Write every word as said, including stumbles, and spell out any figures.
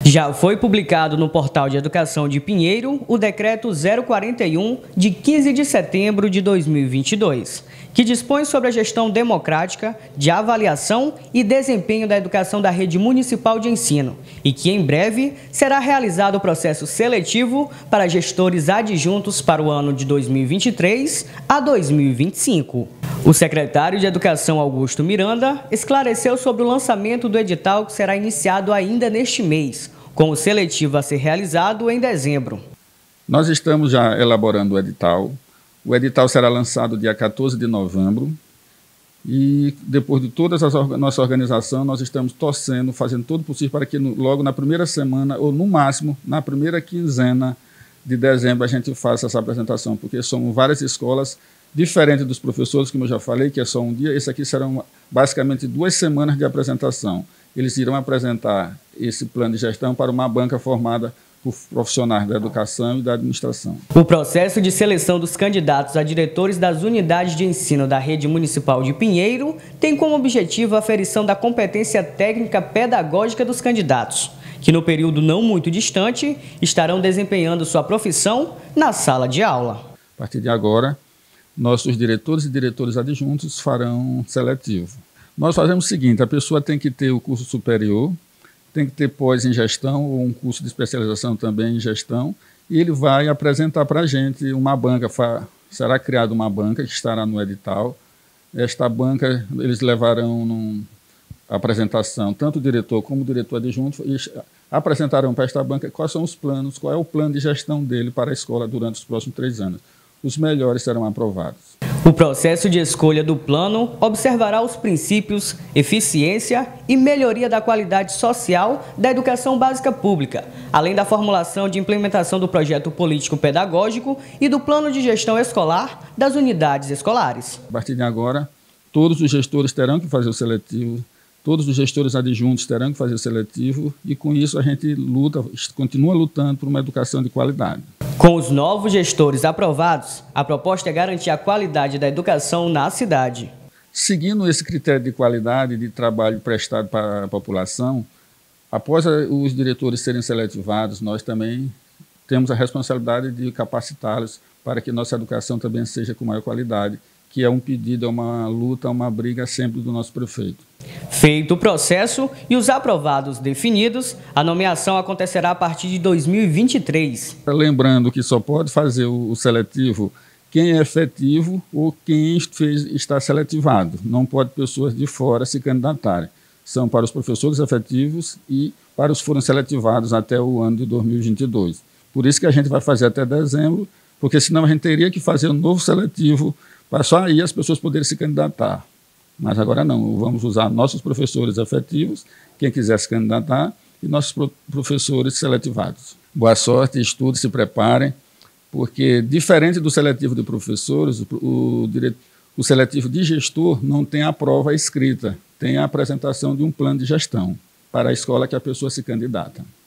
Já foi publicado no Portal de Educação de Pinheiro o Decreto zero quarenta e um, de quinze de setembro de dois mil e vinte e dois, que dispõe sobre a gestão democrática de avaliação e desempenho da educação da rede municipal de ensino e que, em breve, será realizado o processo seletivo para gestores adjuntos para o ano de dois mil e vinte e três a dois mil e vinte e cinco. O secretário de Educação, Augusto Miranda, esclareceu sobre o lançamento do edital que será iniciado ainda neste mês, com o seletivo a ser realizado em dezembro. Nós estamos já elaborando o edital. O edital será lançado dia quatorze de novembro e, depois de toda a nossa organização, nós estamos torcendo, fazendo todo o possível para que no, logo na primeira semana, ou no máximo, na primeira quinzena de dezembro, a gente faça essa apresentação, porque são várias escolas diferentes dos professores, como eu já falei, que é só um dia. Esse aqui serão basicamente duas semanas de apresentação. Eles irão apresentar esse plano de gestão para uma banca formada por profissionais da educação e da administração. O processo de seleção dos candidatos a diretores das unidades de ensino da rede municipal de Pinheiro tem como objetivo a aferição da competência técnica pedagógica dos candidatos, que no período não muito distante estarão desempenhando sua profissão na sala de aula. A partir de agora, nossos diretores e diretores adjuntos farão seletivo. Nós fazemos o seguinte: a pessoa tem que ter o curso superior, tem que ter pós em gestão ou um curso de especialização também em gestão, e ele vai apresentar para a gente uma banca. Será criada uma banca que estará no edital. Esta banca, eles levarão numa apresentação, tanto o diretor como o diretor adjunto, e apresentarão para esta banca quais são os planos, qual é o plano de gestão dele para a escola durante os próximos três anos. Os melhores serão aprovados. O processo de escolha do plano observará os princípios, eficiência e melhoria da qualidade social da educação básica pública, além da formulação de implementação do projeto político-pedagógico e do plano de gestão escolar das unidades escolares. A partir de agora, todos os gestores terão que fazer o seletivo, todos os gestores adjuntos terão que fazer o seletivo, e com isso a gente luta, continua lutando por uma educação de qualidade. Com os novos gestores aprovados, a proposta é garantir a qualidade da educação na cidade. Seguindo esse critério de qualidade de trabalho prestado para a população, após os diretores serem seletivados, nós também temos a responsabilidade de capacitá-los para que nossa educação também seja com maior qualidade, que é um pedido, é uma luta, uma briga sempre do nosso prefeito. Feito o processo e os aprovados definidos, a nomeação acontecerá a partir de dois mil e vinte e três. Lembrando que só pode fazer o seletivo quem é efetivo ou quem fez, está seletivado. Não pode pessoas de fora se candidatarem. São para os professores efetivos e para os que foram seletivados até o ano de dois mil e vinte e dois. Por isso que a gente vai fazer até dezembro, porque senão a gente teria que fazer um novo seletivo para só aí as pessoas poderem se candidatar. Mas agora não, vamos usar nossos professores efetivos, quem quiser se candidatar, e nossos pro professores seletivados. Boa sorte, estudem, se preparem, porque diferente do seletivo de professores, o, o, o seletivo de gestor não tem a prova escrita, tem a apresentação de um plano de gestão para a escola que a pessoa se candidata.